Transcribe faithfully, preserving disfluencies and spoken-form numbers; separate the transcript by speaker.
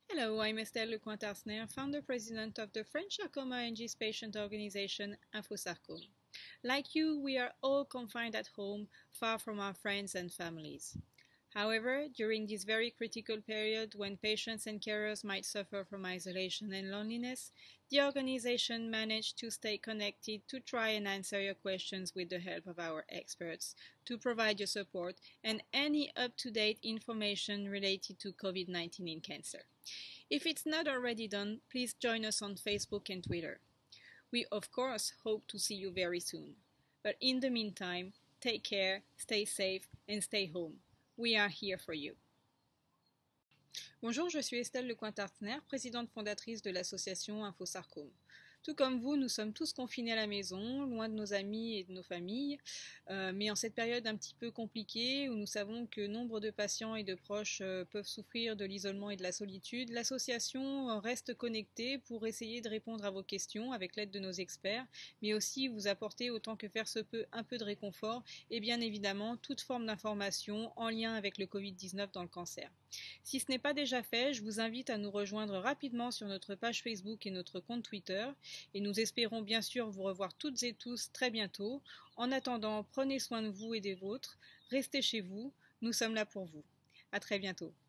Speaker 1: Hello, I'm Estelle Lecointe-Arsener, founder-president of the French sarcoma and GIST patient organization InfoSarcome. Like you, we are all confined at home, far from our friends and families. However, during this very critical period when patients and carers might suffer from isolation and loneliness, the organization managed to stay connected to try and answer your questions with the help of our experts, to provide your support and any up-to-date information related to COVID nineteen in cancer. If it's not already done, please join us on Facebook and Twitter. We of course hope to see you very soon. But in the meantime, take care, stay safe and stay home. We are here for you. Bonjour, je suis Estelle Lecointe-Arsener, présidente fondatrice de l'association InfoSarcome. Tout comme vous, nous sommes tous confinés à la maison, loin de nos amis et de nos familles, euh, mais en cette période un petit peu compliquée où nous savons que nombre de patients et de proches euh, peuvent souffrir de l'isolement et de la solitude, l'association reste connectée pour essayer de répondre à vos questions avec l'aide de nos experts, mais aussi vous apporter autant que faire se peut un peu de réconfort et bien évidemment toute forme d'information en lien avec le covid dix-neuf dans le cancer. Si ce n'est pas déjà fait, je vous invite à nous rejoindre rapidement sur notre page Facebook et notre compte Twitter et nous espérons bien sûr vous revoir toutes et tous très bientôt. En attendant, prenez soin de vous et des vôtres, restez chez vous, nous sommes là pour vous. À très bientôt.